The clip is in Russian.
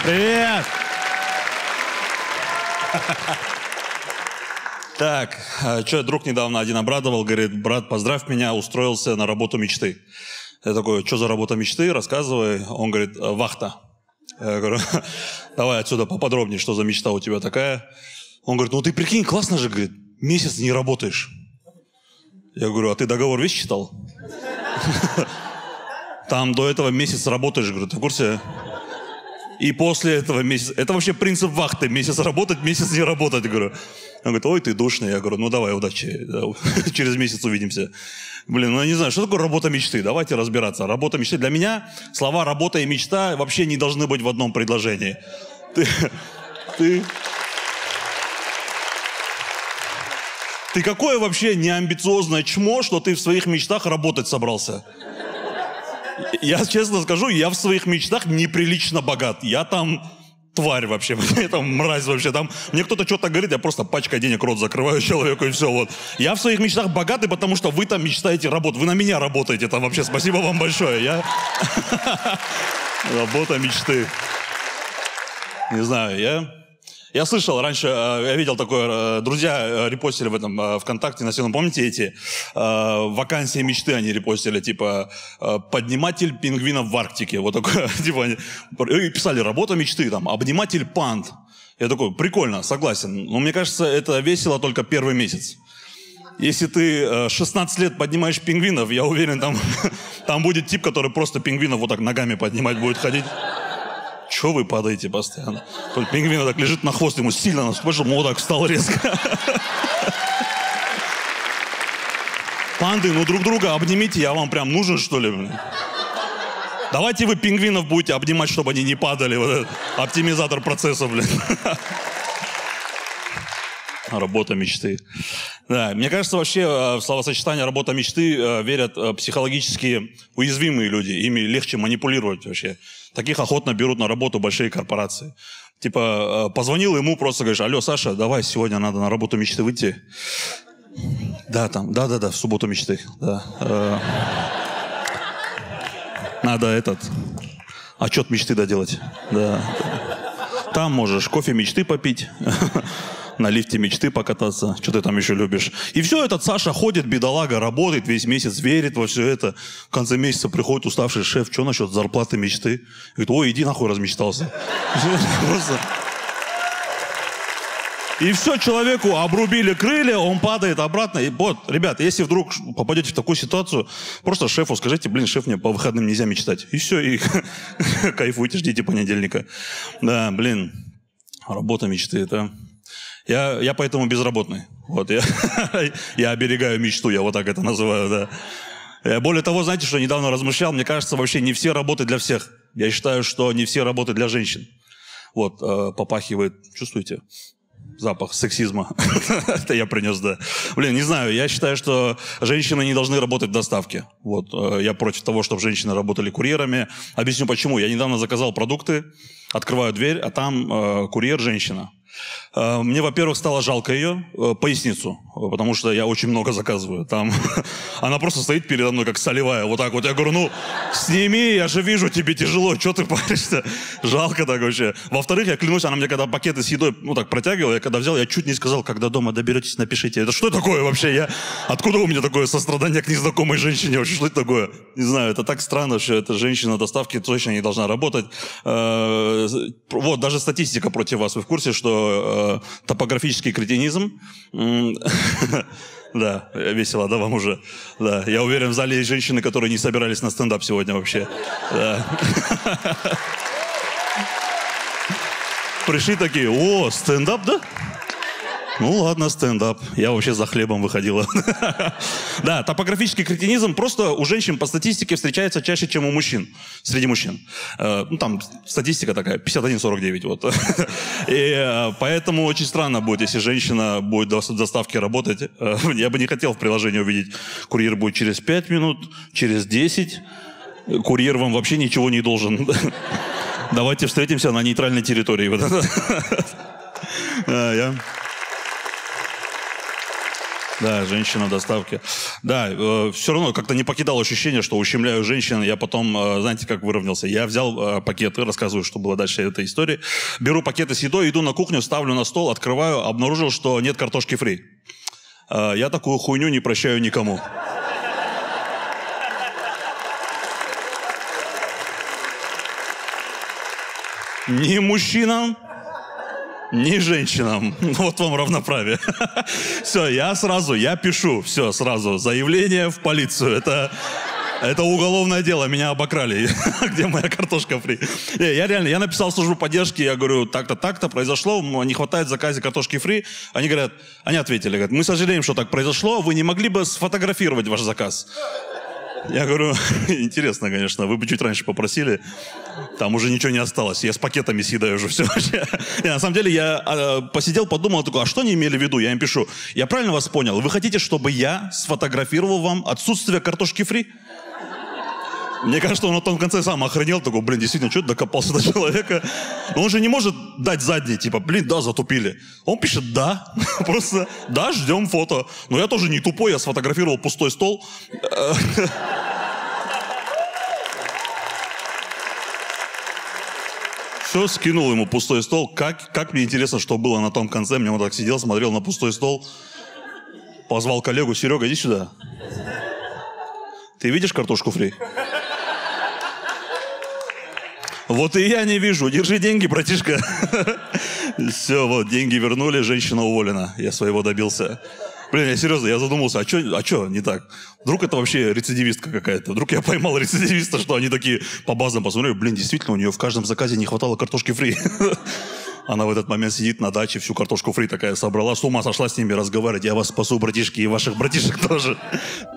Привет! Так, что, друг недавно один обрадовал, говорит, брат, поздравь меня, устроился на работу мечты. Я такой, что за работа мечты, рассказывай. Он говорит, вахта. Я говорю, давай отсюда поподробнее, что за мечта у тебя такая. Он говорит, ну ты прикинь, классно же, говорит, месяц не работаешь. Я говорю, а ты договор весь читал? Там до этого месяц работаешь, говорю, ты в курсе? И после этого месяца... Это вообще принцип вахты. Месяц работать, месяц не работать, говорю. Он говорит, ой, ты душный. Я говорю, ну давай, удачи. Через месяц увидимся. Блин, ну я не знаю, что такое работа мечты? Давайте разбираться. Работа мечты. Для меня слова работа и мечта вообще не должны быть в одном предложении. Ты какое вообще неамбициозное чмо, что ты в своих мечтах работать собрался? Я честно скажу, я в своих мечтах неприлично богат. Я там тварь вообще, я там мразь вообще. Там мне кто-то что-то говорит, я просто пачкой денег рот закрываю человеку и все. Вот. Я в своих мечтах богатый, потому что вы там мечтаете работать. Вы на меня работаете там вообще. Спасибо вам большое. Работа мечты. Не знаю, я слышал раньше, я видел такое, друзья репостили в этом ВКонтакте, помните эти вакансии мечты они репостили, типа подниматель пингвинов в Арктике, вот такое, типа, и писали работа мечты, там, обниматель панд. Я такой, прикольно, согласен, но мне кажется, это весело только первый месяц. Если ты 16 лет поднимаешь пингвинов, я уверен, там будет тип, который просто пингвинов вот так ногами поднимать будет ходить. Чего вы падаете постоянно? Пингвин так лежит на хвост, ему сильно наступил, вот так встал резко. Панды, ну друг друга обнимите, я вам прям нужен, что ли? Давайте вы пингвинов будете обнимать, чтобы они не падали. Вот этот оптимизатор процесса, блин. Работа мечты. Да, мне кажется, вообще в словосочетание «работа мечты» верят психологически уязвимые люди. Ими легче манипулировать вообще. Таких охотно берут на работу большие корпорации. Типа, позвонил ему, просто говоришь, алло, Саша, давай, сегодня надо на работу мечты выйти. Да, в субботу мечты. Да. Надо отчет мечты доделать. Да. Там можешь кофе мечты попить. На лифте мечты покататься, что ты там еще любишь. И все, этот Саша ходит, бедолага, работает весь месяц, верит во все это. В конце месяца приходит уставший шеф, что насчет зарплаты мечты? Говорит, ой, иди нахуй, размечтался. И все, человеку обрубили крылья, он падает обратно. И вот, ребят, если вдруг попадете в такую ситуацию, просто шефу скажите, блин, шеф, мне по выходным нельзя мечтать. И все, и кайфуйте, ждите понедельника. Да, блин, работа мечты, это... Я поэтому безработный. Вот, я оберегаю мечту, я вот так это называю, да. Более того, знаете, что недавно размышлял, мне кажется, вообще не все работы для всех. Я считаю, что не все работы для женщин. Вот, попахивает, чувствуете? Запах сексизма. Это я принес, да. Блин, не знаю, я считаю, что женщины не должны работать в доставке. Вот, я против того, чтобы женщины работали курьерами. Объясню почему. Я недавно заказал продукты, открываю дверь, а там курьер женщина. Мне, во-первых, стало жалко ее, поясницу, потому что я очень много заказываю. Там она просто стоит передо мной, как солевая, вот так вот. Я говорю, ну, сними, я же вижу, тебе тяжело, что ты паришься? Жалко так вообще. Во-вторых, я клянусь, она мне когда пакеты с едой, ну, так протягивала, я когда взял, я чуть не сказал, когда дома доберетесь, напишите. Это что такое вообще? Откуда у меня такое сострадание к незнакомой женщине? Вообще, что это такое? Не знаю, это так странно, что эта женщина доставки точно не должна работать. Вот, даже статистика против вас. Вы в курсе, что топографический кретинизм. Да, весело, да, вам уже. Да, я уверен, в зале есть женщины, которые не собирались на стендап сегодня вообще. Да. Пришли такие, о, стендап, да? Ну ладно, стендап. Я вообще за хлебом выходила. Да, топографический кретинизм просто у женщин по статистике встречается чаще, чем у мужчин. Среди мужчин. Ну там статистика такая, 51-49. Вот. И поэтому очень странно будет, если женщина будет в доставке работать. Я бы не хотел в приложении увидеть, курьер будет через 5 минут, через 10. Курьер вам вообще ничего не должен. Давайте встретимся на нейтральной территории. Да, женщина в доставке. Да, все равно как-то не покидало ощущение, что ущемляю женщин. Я потом, знаете, как выровнялся? Я взял пакеты, рассказываю, что было дальше этой истории. Беру пакеты с едой, иду на кухню, ставлю на стол, открываю, обнаружил, что нет картошки фри. Я такую хуйню не прощаю никому. Ни мужчинам, ни женщинам. Вот вам равноправие. Все, я пишу, все, сразу. Заявление в полицию. Это уголовное дело, меня обокрали. Где моя картошка фри? Я написал в службу поддержки, я говорю, так-то произошло, не хватает в заказе картошки фри. Они ответили, мы сожалеем, что так произошло, вы не могли бы сфотографировать ваш заказ? Я говорю, интересно, конечно, вы бы чуть раньше попросили, там уже ничего не осталось, я с пакетами съедаю уже все. На самом деле я посидел, подумал, такой, а что они имели в виду? Я им пишу, я правильно вас понял, вы хотите, чтобы я сфотографировал вам отсутствие картошки фри? Мне кажется, он на том конце сам охренел, такой, действительно, что докопался до человека? Но он же не может дать задний, типа, да, затупили. Он пишет, да, просто, да, ждем фото. Но я тоже не тупой, я сфотографировал пустой стол. Все, скинул ему пустой стол. Как мне интересно, что было на том конце. Мне он так сидел, смотрел на пустой стол. Позвал коллегу, Серега, иди сюда. Ты видишь картошку фри? Вот и я не вижу. Держи деньги, братишка. Все, вот, деньги вернули, женщина уволена. Я своего добился. Я серьезно, я задумался, а что не так? Вдруг это вообще рецидивистка какая-то? Вдруг я поймал рецидивиста, что они такие по базам посмотрели, действительно, у нее в каждом заказе не хватало картошки фри. Она в этот момент сидит на даче, всю картошку фри такая собрала, с ума сошла с ними разговаривать. Я вас спасу, братишки, и ваших братишек тоже.